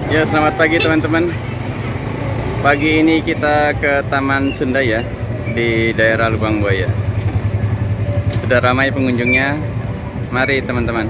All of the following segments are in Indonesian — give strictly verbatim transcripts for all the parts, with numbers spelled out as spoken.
Ya, selamat pagi teman-teman. Pagi ini kita ke Taman Sunda ya, di daerah Lubang Buaya. Sudah ramai pengunjungnya. Mari teman-teman.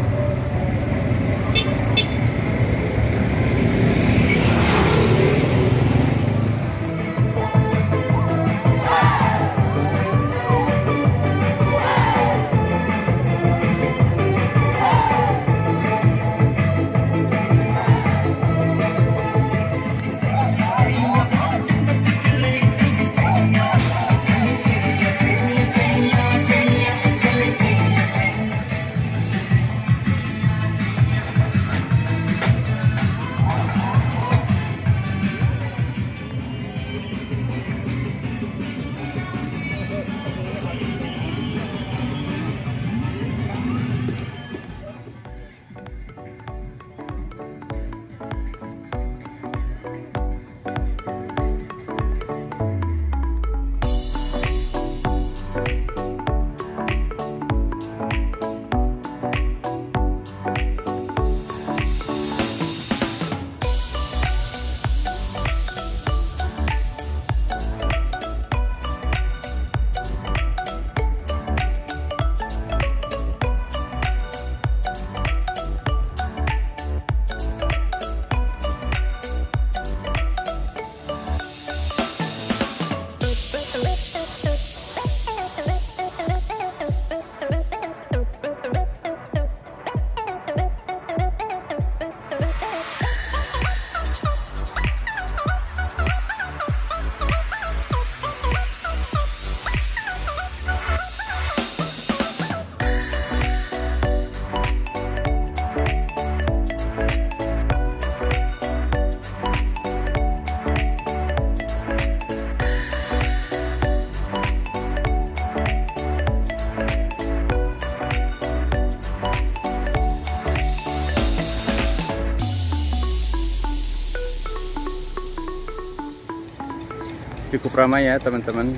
Cukup ramai ya teman-teman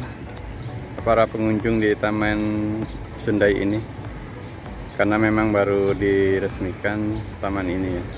para pengunjung di Taman Sunda ini, karena memang baru diresmikan taman ini ya.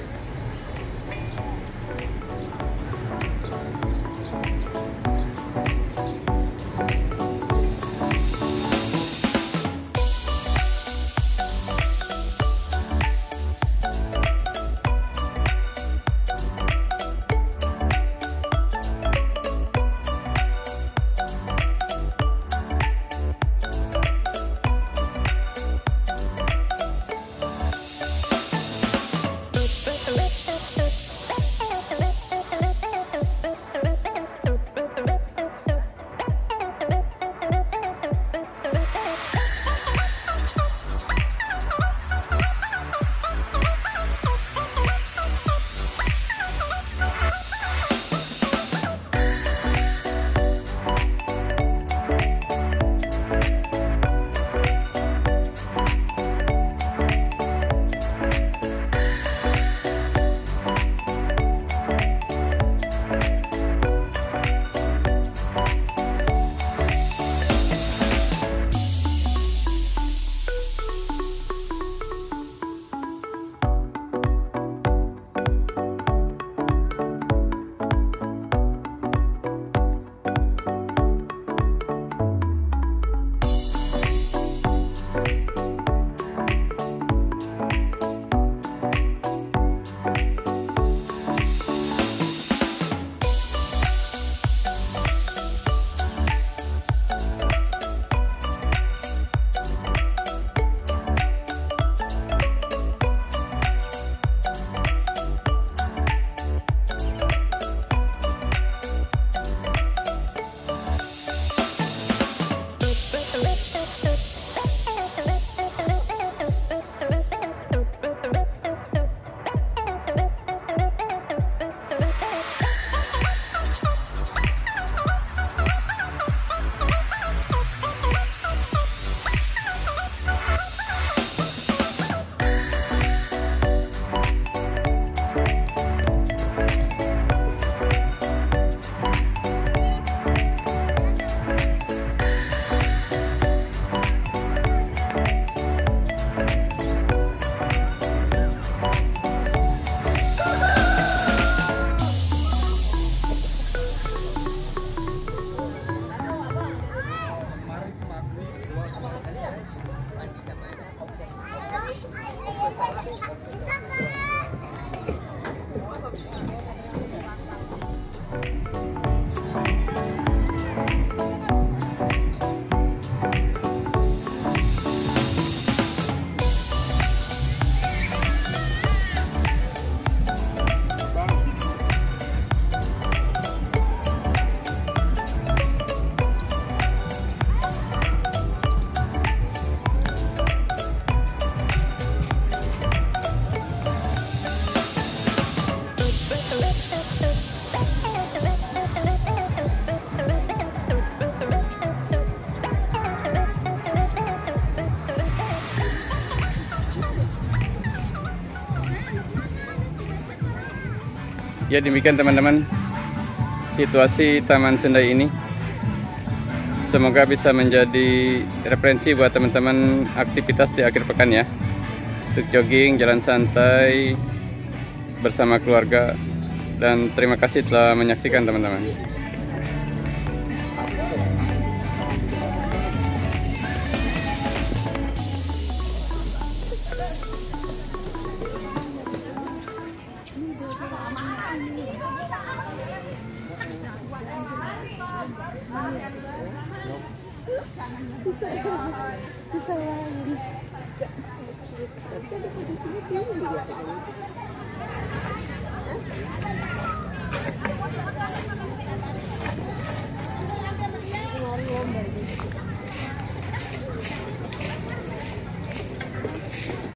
Ya demikian teman-teman situasi Taman Sendai ini. Semoga bisa menjadi referensi buat teman-teman aktivitas di akhir pekan ya. Untuk jogging, jalan santai bersama keluarga. Dan terima kasih telah menyaksikan teman-teman. Tapi ada di sini tinggi ya.